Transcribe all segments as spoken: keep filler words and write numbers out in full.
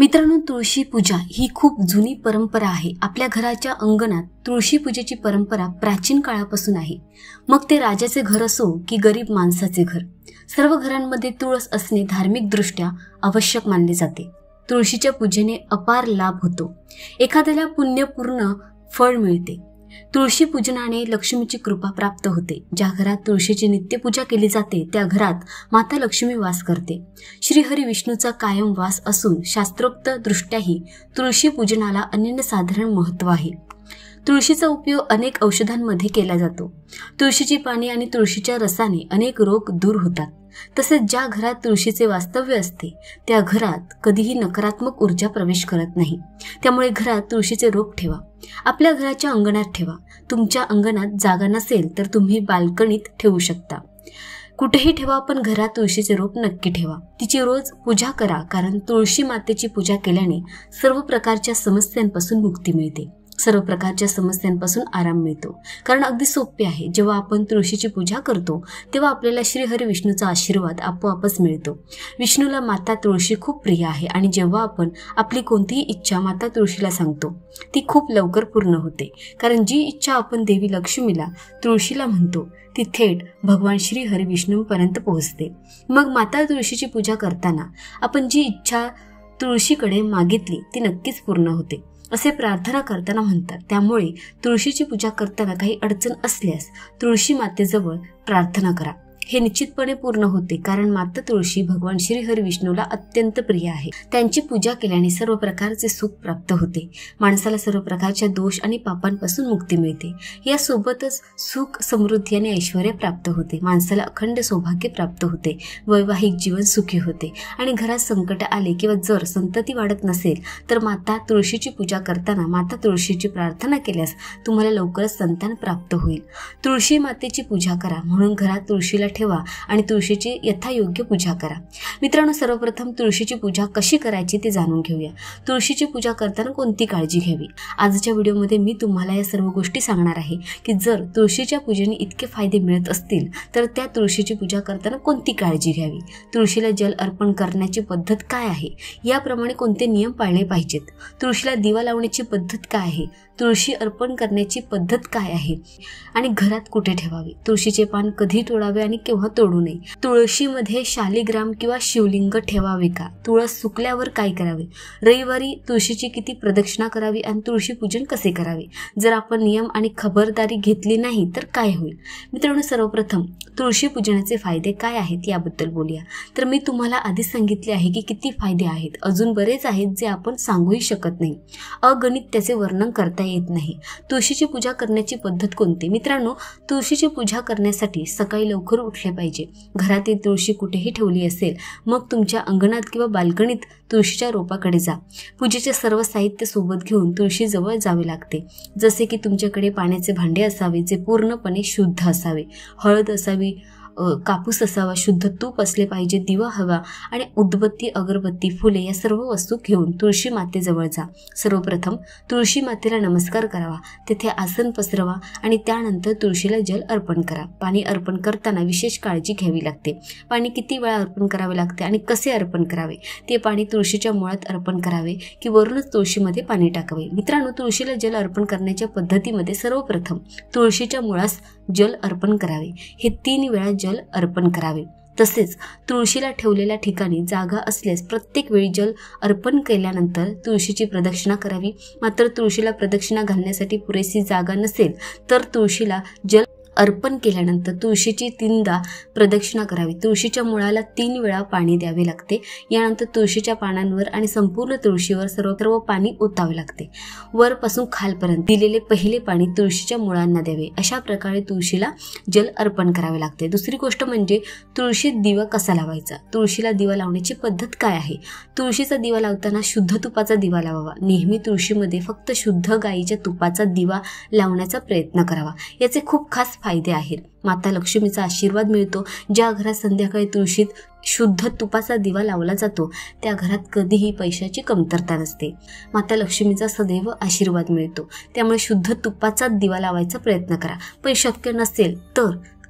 मित्रांनो, तुळशी पूजा ही खूप जुनी परंपरा आहे। आपल्या घराच्या अंगणात तुळशी पूजेची परंपरा प्राचीन काळापासून आहे। मग ते राजाचे घर असो की गरीब माणसाचे घर, सर्व घरांमध्ये तुळस असणे धार्मिक दृष्ट्या आवश्यक मानले जाते। तुळशीच्या पूजेने अपार लाभ होतो, एखाद्याला पुण्यपूर्ण फळ मिळते। तुळशी पूजनाने लक्ष्मीची कृपा प्राप्त होते। ज्या घरात तुळशीची नित्यपूजा केली जाते त्या घरात माता लक्ष्मी वास करते। श्रीहरी विष्णूचा कायम वास असून शास्त्रोक्त दृष्ट्याही तुळशी पूजनाला अनन्यसाधारण महत्त्व आहे। तुळशीचा उपयोग अनेक औषधांमध्ये केला जातो। तुळशीची पाने आणि तुळशीच्या रसाने अनेक रोग दूर होतात। तसेच ज्या घरात तुळशीचे वास्तव्य असते त्या घरात कधीही नकारात्मक ऊर्जा प्रवेश करत नाही। त्यामुळे घरात तुळशीचे रोप ठेवा, आपल्या घराच्या अंगणात ठेवा। तुमच्या अंगणात जागा नसेल तर तुम्ही बाल्कनीत ठेवू शकता। कुठेही ठेवा, पण घरात तुळशीचे रोप नक्की ठेवा। तिची रोज पूजा करा, कारण तुळशी मातेची पूजा केल्याने सर्व प्रकारच्या समस्यांपासून मुक्ती मिळते, सर्व प्रकारच्या समस्यांपासून आराम मिळतो। कारण अगदी सोपे आहे, जेव्हा आपण तुळशीची पूजा करतो तेव्हा आपल्याला श्रीहरी विष्णूचा आशीर्वाद आपोआपच मिळतो। विष्णूला माता तुळशी खूप प्रिय आहे आणि जेव्हा आपण आपली कोणतीही इच्छा माता तुळशीला सांगतो ती खूप लवकर पूर्ण होते। कारण जी इच्छा आपण देवी लक्ष्मीला तुळशीला म्हणतो ती थेट भगवान श्रीहरी विष्णूंपर्यंत पोहोचते। मग माता तुळशीची पूजा करताना आपण जी इच्छा तुळशीकडे मागितली ती नक्कीच पूर्ण होते असे प्रार्थना करताना म्हणतात। त्यामुळे तुळशीची पूजा करताना काही अडचण असल्यास तुळशी मातेजवळ प्रार्थना करा, हे निश्चितपणे पूर्ण होते। कारण माता तुळशी भगवान श्रीहरी विष्णूला अत्यंत प्रिय आहे। त्यांची पूजा केल्याने सर्व प्रकारचे सुख प्राप्त होते, माणसाला सर्व प्रकारच्या दोष आणि पापांपासून मुक्ती मिळते। यासोबतच सुख, समृद्धी आणि ऐश्वर्य प्राप्त होते, माणसाला अखंड सौभाग्य प्राप्त होते, वैवाहिक जीवन सुखी होते आणि घरात संकट आले किंवा जर संतती वाढत नसेल तर माता तुळशीची पूजा करताना माता तुळशीची प्रार्थना केल्यास तुम्हाला लवकरच संतान प्राप्त होईल। तुळशी मातेची पूजा करा म्हणून घरात तुळशीला ठेवा आणि तुळशीची यथायोग्य पूजा करा। मित्रांनो, सर्वप्रथम तुळशीची पूजा कशी करायची ते जाणून घेऊया। तुळशीची पूजा करताना कोणती काळजी घ्यावी, आजच्या व्हिडिओमध्ये मी तुम्हाला या सर्व गोष्टी सांगणार आहे की जर तुळशीच्या पूजेने इतके फायदे मिळत असतील तर त्या तुळशीची पूजा करताना कोणती काळजी घ्यावी, तुळशीला जल अर्पण करण्याची पद्धत काय आहे, याप्रमाणे कोणते नियम पाळले पाहिजेत, तुळशीला दिवा लावण्याची पद्धत काय आहे, तुळशी अर्पण करण्याची पद्धत काय आहे आणि घरात कुठे ठेवावी, तुळशीचे पान कधी तोडावे आणि केव्हा तोडू नये, तुळशीमध्ये शालिग्राम किंवा शिवलिंग ठेवावे का, तुळस सुकल्यावर काय करावे, रविवारी तुळशीची किती प्रदक्षिणा करावी आणि तुळशी पूजन कसे करावे, जर आपण नियम आणि खबरदारी घेतली नाही तर काय होईल। मित्रांनो, सर्वप्रथम तुळशी पूजनाचे फायदे काय आहेत याबद्दल बोलूया। तर मी तुम्हाला आधीच सांगितले आहे की किती फायदे आहेत, अजून बरेच आहेत जे आपण सांगूही शकत नाही, अगणित त्याचे वर्णन करता येत नाही। तुळशीची पूजा करण्याची पद्धत कोणती? मित्रांनो, तुळशीची पूजा करण्यासाठी सकाळी लवकर उठले पाहिजे। घरातील तुळशी कुठेही ठेवली असेल मग तुमच्या अंगणात किंवा बाल्कनीत तुळशीच्या रोपाकडे जा। पूजेचे सर्व साहित्य सोबत घेऊन तुळशी जवळ जावे लागते, जसे की तुमच्याकडे पाण्याचे भांडे असावे जे पूर्णपणे शुद्ध असावे, हळद असावी, कापूस असावा, शुद्ध तूप असले पाहिजे, दिवा हवा आणि उदबत्ती, अगरबत्ती, फुले या सर्व वस्तू घेऊन तुळशी मातेजवळ जा। सर्वप्रथम तुळशी मातेला नमस्कार करावा, तेथे आसन पसरवा आणि त्यानंतर तुळशीला जल अर्पण करा। पाणी अर्पण करताना विशेष काळजी घ्यावी लागते। पाणी किती वेळा अर्पण करावे लागते आणि कसे अर्पण करावे, ते पाणी तुळशीच्या मुळात अर्पण करावे की वरूनच तुळशीमध्ये पाणी टाकावे। मित्रांनो, तुळशीला जल अर्पण करण्याच्या पद्धतीमध्ये सर्वप्रथम तुळशीच्या मुळास जल अर्पण करावे, हे तीन वेळा जल अर्पण करावे। तसेच तुळशीला ठेवलेल्या ठिकाणी जागा असल्यास प्रत्येक वेळी जल अर्पण केल्यानंतर तुळशीची प्रदक्षिणा करावी। मात्र तुळशीला प्रदक्षिणा घालण्यासाठी पुरेशी जागा नसेल तर तुळशीला जल अर्पण केल्यानंतर तुळशीची तीनदा प्रदक्षिणा करावी। तुळशीच्या मुळाला तीन वेळा पाणी द्यावे लागते। यानंतर तुळशीच्या पानांवर आणि संपूर्ण तुळशीवर सर्वत्र पाणी ओतावे लागते। वरपासून खालपर्यंत दिलेले पहिले पाणी तुळशीच्या मुळांना द्यावे। अशा प्रकारे तुळशीला जल अर्पण करावे लागते। दुसरी गोष्ट म्हणजे तुळशीत दिवा कसा लावायचा, तुळशीला दिवा लावण्याची पद्धत काय आहे। तुळशीचा दिवा लावताना शुद्ध तुपाचा दिवा लावावा। नेहमी तुळशीमध्ये फक्त शुद्ध गाईच्या तुपाचा दिवा लावण्याचा प्रयत्न करावा। याचे खूप खास फायदे आहेत। माता लक्ष्मीचा आशीर्वाद मिळतो। ज्या घरात संध्याकाळी तुळशीत शुद्ध तुपाचा दिवा लावला जातो त्या घरात कधीही पैशाची कमतरता नसते, माता लक्ष्मीचा सदैव आशीर्वाद मिळतो। त्यामुळे शुद्ध तुपाचा दिवा लावायचा प्रयत्न करा। पण शक्य नसेल तर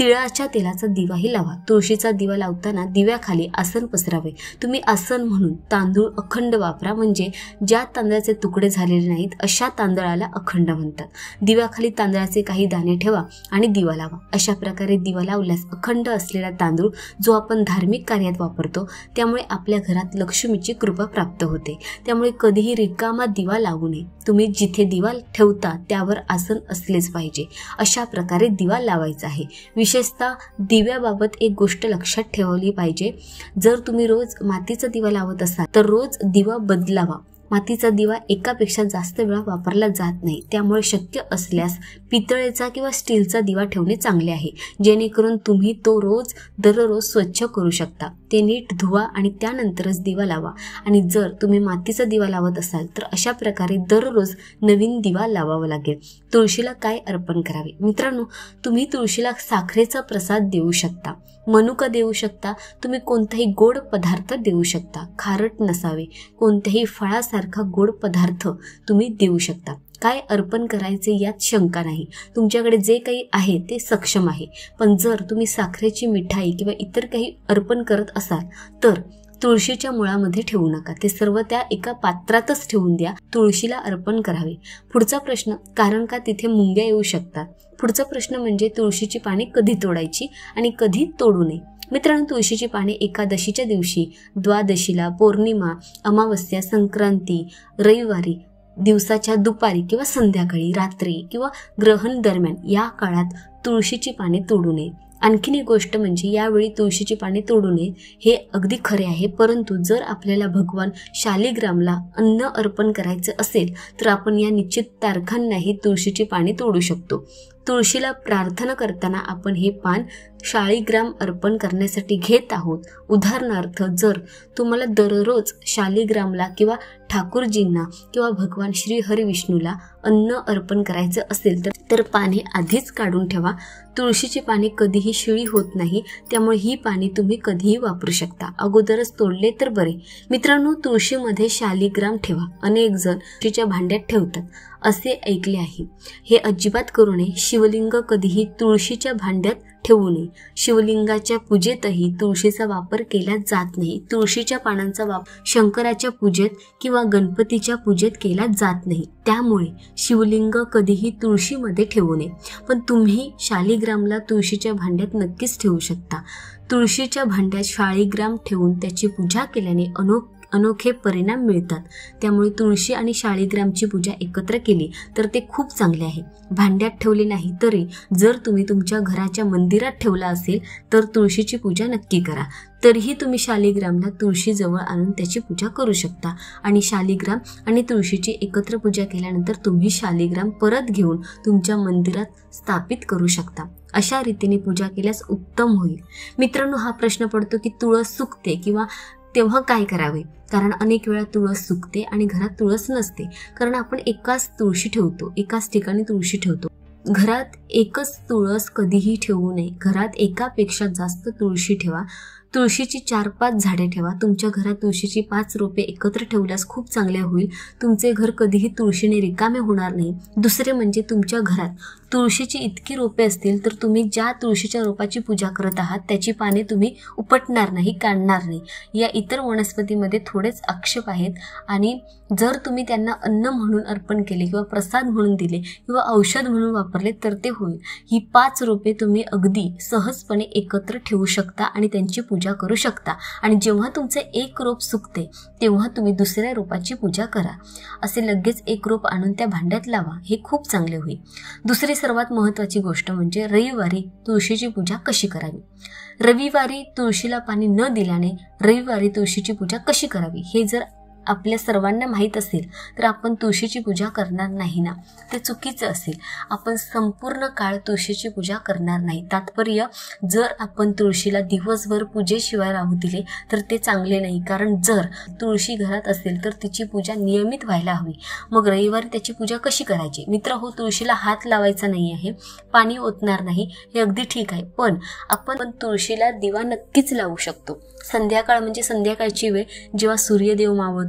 तिळाच्या तेलाचा दिवाही लावा. तुळशीचा दिवा लावताना दिव्याखाली आसन पसरावे. तुम्ही आसन म्हणून तांदूळ अखंड वापरा, म्हणजे ज्या तांदळाचे तुकडे झालेले नाहीत अशा तांदळाला अखंड म्हणतात. दिव्याखाली तांदळाचे काही दाणे ठेवा आणि दिवा लावा. अशा प्रकारे दिवा लावल्यास अखंड असलेला तांदूळ जो आपण धार्मिक कार्यात वापरतो त्यामुळे आपल्या घरात लक्ष्मीची कृपा प्राप्त होते. त्यामुळे कधीही रिकामा दिवा लावू नये. तुम्ही जिथे दिवा ठेवता त्यावर आसन असलेच पाहिजे. अशा प्रकारे दिवा लावायचा आहे. विशेषतः दिव्याबाबत एक गोष्ट लक्षात ठेवली पाहिजे. जर तुम्ही रोज मातीचा दिवा लावत असाल तर रोज दिवा बदलावा. मातीचा दिवा एकापेक्षा जास्त वेळा वापरला जात नाही. त्यामुळे शक्य असल्यास पितळेचा किंवा स्टीलचा दिवा ठेवणे चांगले आहे, जेणेकरून तुम्ही तो रोज दररोज स्वच्छ करू शकता. ते नीट धुवा आणि त्यानंतरच दिवा लावा. आणि जर तुम्ही मातीचा दिवा लावत असाल तर अशा प्रकारे दररोज नवीन दिवा लावावा लागेल. तुळशीला काय अर्पण करावे? मित्रांनो, तुम्ही तुळशीला साखरेचा प्रसाद देऊ शकता, मनुका देऊ शकता, तुम्ही कोणताही गोड पदार्थ देऊ शकता. खारट नसावे, कोणत्याही फळासारखा गोड पदार्थ तुम्ही देऊ शकता. काय अर्पण करायचे यात शंका नाही. तुमच्याकडे जे काही आहे ते सक्षम आहे. पण जर तुम्ही साखरेची मिठाई किंवा इतर काही अर्पण करत असाल तर तुळशीच्या मुळामध्ये ठेवू नका. ते सर्व त्या एका पात्रातच ठेवून द्या. तुळशीला अर्पण करावे. पुढचा प्रश्न, कारण का तिथे मुंग्या येऊ शकतात? पुढचा प्रश्न म्हणजे तुळशीची पाने कधी तोडायची आणि कधी तोडू नये. मित्रांनो, तुळशीची पाने एकादशीच्या दिवशी, द्वादशीला, पौर्णिमा, अमावस्या, संक्रांती, रविवारी, दिवसाच्या दुपारी किंवा संध्याकाळी, रात्री किंवा ग्रहण दरम्यान या काळात तुळशीची पाने तोडू नये. आणखीन एक गोष्ट म्हणजे यावेळी तुळशीची पाने तोडू नये हे अगदी खरे आहे, परंतु जर आपल्याला भगवान शालिग्रामला अन्न अर्पण करायचं असेल तर आपण या निश्चित तारखांनाही तुळशीची पाने तोडू शकतो. तुळशीला प्रार्थना करताना आपण हे पान शालिग्राम अर्पण करण्यासाठी घेत आहोत. उदाहरणार्थ, जर तुम्हाला दररोज शालिग्रामला किंवा ठाकूरजींना किंवा भगवान श्री हरी विष्णूला अन्न अर्पण करायचं असेल तर तर पाने आधीच काढून ठेवा. तुळशीची पाने कधीही शिळी होत नाही, त्यामुळे ही पाने तुम्ही कधीही वापरू शकता. अगोदरच तोडले तर बरे. मित्रांनो, तुळशीमध्ये शालिग्राम ठेवा. अनेक जण तुळशीच्या भांड्यात ठेवतात असे ऐकले आहे. हे अजिबात करू नये. शिवलिंग कधीही तुळशीच्या भांड्यात ठेवू नये. शिवलिंगाच्या पूजेतही तुळशीचा वापर केला जात नाही. तुळशीच्या पानांचा वापर शंकराच्या पूजेत किंवा गणपतीच्या पूजेत केला जात नाही. त्यामुळे शिवलिंग कधीही तुळशीमध्ये ठेवू नये. पण तुम्ही शालिग्रामला तुळशीच्या भांड्यात नक्कीच ठेवू शकता. तुळशीच्या भांड्यात शालिग्राम ठेवून त्याची पूजा केल्याने अनोख अनोखे परिणाम मिळतात. त्यामुळे तुळशी आणि शालिग्रामची पूजा एकत्र केली तर ते खूप चांगले आहे. भांड्यात ठेवले नाही तरी जर तुम्ही तुमच्या घराच्या मंदिरात ठेवला असेल तर तुळशीची पूजा नक्की करा. तरीही तुम्ही शालिग्रामला तुळशीजवळ आणून त्याची पूजा करू शकता. आणि शालिग्राम आणि तुळशीची एकत्र पूजा केल्यानंतर तुम्ही शालिग्राम परत घेऊन तुमच्या मंदिरात स्थापित करू शकता. अशा रीतीने पूजा केल्यास उत्तम होईल. मित्रांनो, हा प्रश्न पडतो की तुळस सुकते किंवा तेव्हा काय करावे? कारण अनेक वेळा तुळस सुकते आणि घरात तुळस नसते, कारण आपण एकाच तुळशी ठेवतो, एकाच ठिकाणी तुळशी ठेवतो. घरात एकच तुळस कधीही ठेवू नये. घरात एकापेक्षा जास्त तुळशी ठेवा. तुळशीची चार पाच झाडे ठेवा. तुमच्या घरात तुळशीची पाच रोपे एकत्र ठेवल्यास खूप चांगले होईल. तुमचे घर कधीही तुळशीने रिकामे होणार नाही. दुसरे म्हणजे तुमच्या घरात तुळशीची इतकी रोपे असतील तर तुम्ही ज्या तुळशीच्या रोपाची पूजा करत आहात त्याची पाने तुम्ही उपटणार नाही, काढणार नाही. या इतर वनस्पतीमध्ये थोडेच आक्षेप आहेत आणि जर तुम्ही त्यांना अन्न म्हणून अर्पण केले किंवा प्रसाद म्हणून दिले किंवा औषध म्हणून वापरले तर ते होईल. ही पाच रोपे तुम्ही अगदी सहजपणे एकत्र ठेवू शकता आणि त्यांची पूजा करू शकता. आणि जेव्हा तुमचे एक रोप सुकते तेव्हा तुम्ही दुसऱ्या रोपाची पूजा करा. असे लगेच एक रोप आणून त्या भांड्यात लावा. हे खूप चांगले होईल. दुसरी सर्वात महत्त्वाची गोष्ट म्हणजे रविवारी तुळशीची पूजा कशी करावी. रविवारी तुळशीला पाणी न दिल्याने रविवारी तुळशीची पूजा कशी करावी हे जर आपल्या सर्वांना माहीत असेल तर आपण तुळशीची पूजा करणार नाही ना, ते चुकीचं असेल. आपण संपूर्ण काळ तुळशीची पूजा करणार नाही. तात्पर्य, जर आपण तुळशीला दिवसभर पूजेशिवाय राहू दिले तर ते चांगले नाही. कारण जर तुळशी घरात असेल तर तिची पूजा नियमित व्हायला हवी. मग रविवारी त्याची पूजा कशी करायची? मित्र हो, तुळशीला हात लावायचा नाही आहे, पाणी ओतणार नाही, हे अगदी ठीक आहे. पण आपण तुळशीला दिवा नक्कीच लावू शकतो. संध्याकाळ म्हणजे संध्याकाळची वेळ जेव्हा सूर्यदेव मावळतो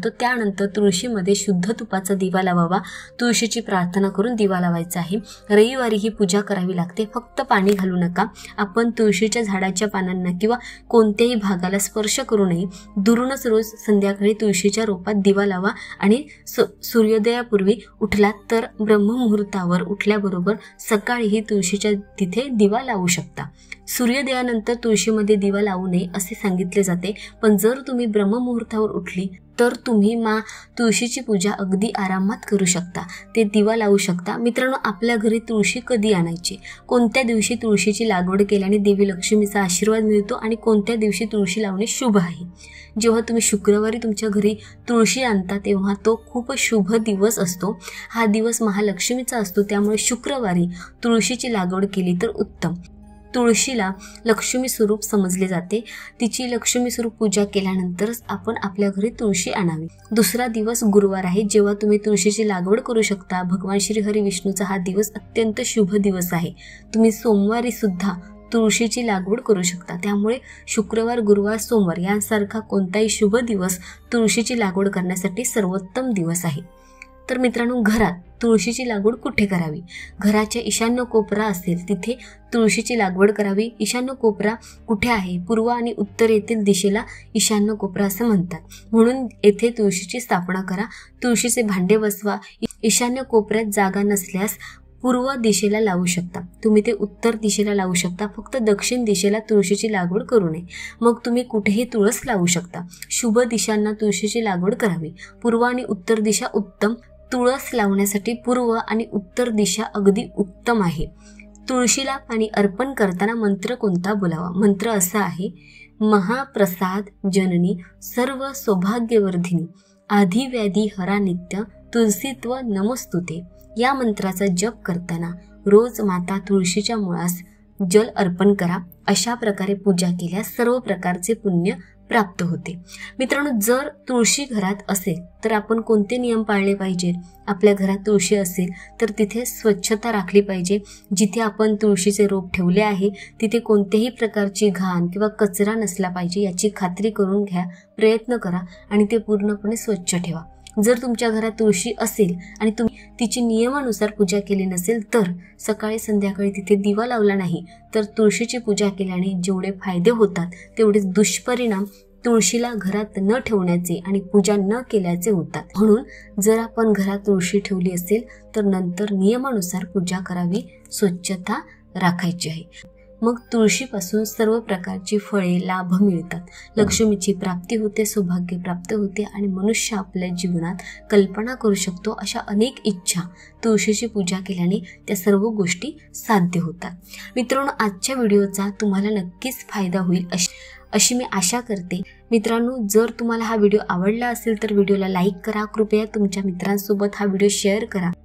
म्हणतो त्यानंतर तुळशीमध्ये शुद्ध तुपाचा दिवा लावावा, तुळशीची प्रार्थना करून दिवा लावायचा आहे। रविवारी ही पूजा करावी लागते, फक्त पाणी घालू नका। आपण तुळशीच्या झाडाच्या पानांना किंवा कोणत्याही भागाला स्पर्श करू नये। दुरूनच रोज संध्याकाळी तुळशीच्या रोपात दिवा लावा आणि सूर्योदयापूर्वी उठलात तर ब्रह्ममुहूर्तावर उठल्याबरोबर सकाळीही तुळशीच्या तिथे दिवा लावू शकता। सूर्योदयानंतर तुळशीमध्ये दिवा लावू नये असे सांगितले जाते, पण जर तुम्ही ब्रह्ममुहूर्तावर उठली तर तुम्ही मा तुळशीची पूजा अगदी आरामात करू शकता, ते दिवा लावू शकता। मित्रांनो, आपल्या घरी तुळशी कधी आणायची, कोणत्या दिवशी तुळशीची लागवड केल्याने देवी लक्ष्मीचा आशीर्वाद मिळतो आणि कोणत्या दिवशी तुळशी लावणे शुभ आहे। जेव्हा तुम्ही शुक्रवारी तुमच्या घरी तुळशी आणता तेव्हा तो खूप शुभ दिवस असतो। हा दिवस महालक्ष्मीचा असतो, त्यामुळे शुक्रवारी तुळशीची लागवड केली तर उत्तम। तुळशीला लक्ष्मी स्वरूप समजले जाते, तिची लक्ष्मी स्वरूप पूजा केल्यानंतरच आपण आपल्या घरी तुळशी आणावी। दुसरा दिवस गुरुवार आहे, जेव्हा तुम्ही तुळशीची लागवड करू शकता। भगवान श्री हरी विष्णूचा हा दिवस अत्यंत शुभ दिवस आहे। तुम्ही सोमवारी सुद्धा तुळशीची लागवड करू शकता, त्यामुळे शुक्रवार, गुरुवार, सोमवार यांसारखा कोणताही शुभ दिवस तुळशीची लागवड करण्यासाठी सर्वोत्तम दिवस आहे। तर मित्रांनो, घरात तुळशीची लागवड कुठे करावी? घराच्या ईशान्य कोपरा असेल तिथे तुळशीची लागवड करावी। ईशान्य कोपरा कुठे आहे? पूर्व आणि उत्तरेतील दिशेला ईशान्य कोपरा असं म्हणतात, म्हणून येथे तुळशीची स्थापना करा। तुळशीचे भांडे बसवा। ईशान्य कोपऱ्यात जागा नसल्यास पूर्व दिशेला लावू शकता, तुम्ही ते उत्तर दिशेला लावू शकता, फक्त दक्षिण दिशेला तुळशीची लागवड करू नये। मग तुम्ही कुठेही तुळस लावू शकता। शुभ दिशांना तुळशीची लागवड करावी। पूर्व आणि उत्तर दिशा उत्तम, तुळस लावण्यासाठी पूर्व आणि उत्तर दिशा अगदी उत्तम आहे। तुळशीला पाणी अर्पण करताना मंत्र कोणता बोलावा? मंत्र असा आहे, महाप्रसाद जननी सर्व सौभाग्यवर्धिनी आधी व्याधी हरा नित्य तुलसीत्व नमस्तुते। या मंत्राचा जप करताना रोज माता तुळशीच्या मुळास जल अर्पण करा। अशा प्रकारे पूजा केल्यास सर्व प्रकारचे पुण्य प्राप्त होते। मित्रांनो, जर तुळशी घरात असेल तर आपण कोणते नियम पाळले पाहिजे? आपल्या घरात तुळशी असेल तर तिथे स्वच्छता राखली पाहिजे। जिथे आपण तुळशीचे रोप ठेवले आहे तिथे कोणत्याही प्रकारची घाण किंवा कचरा नसला पाहिजे याची खात्री करून घ्या, प्रयत्न करा आणि ते पूर्णपणे स्वच्छ ठेवा। जर तुमच्या घरात तुळशी असेल आणि तुम्ही तिची नियमानुसार पूजा केली नसेल तर सकाळी संध्याकाळी तिथे दिवा लावला नाही तर तुळशीची पूजा केल्याने जेवढे फायदे होतात तेवढेच दुष्परिणाम तुळशीला घरात न ठेवण्याचे आणि पूजा न केल्याचे होतात। म्हणून जर आपण घरात तुळशी ठेवली असेल तर नंतर नियमानुसार पूजा करावी, स्वच्छता राखायची आहे। मग तुळशीपासून सर्व प्रकारची फळे, लाभ मिळतात, लक्ष्मीची प्राप्ती होते, सौभाग्य प्राप्त होते आणि मनुष्य आपल्या जीवनात कल्पना करू शकतो अशा अनेक इच्छा तुळशीची पूजा केल्याने त्या सर्व गोष्टी साध्य होतात। मित्रांनो, आजच्या व्हिडिओचा तुम्हाला नक्कीच फायदा होईल अशी अशी मी आशा करते। मित्रांनो, जर तुम्हाला हा व्हिडिओ आवडला असेल तर व्हिडिओला लाईक करा, कृपया तुमच्या मित्रांसोबत हा व्हिडिओ शेअर करा।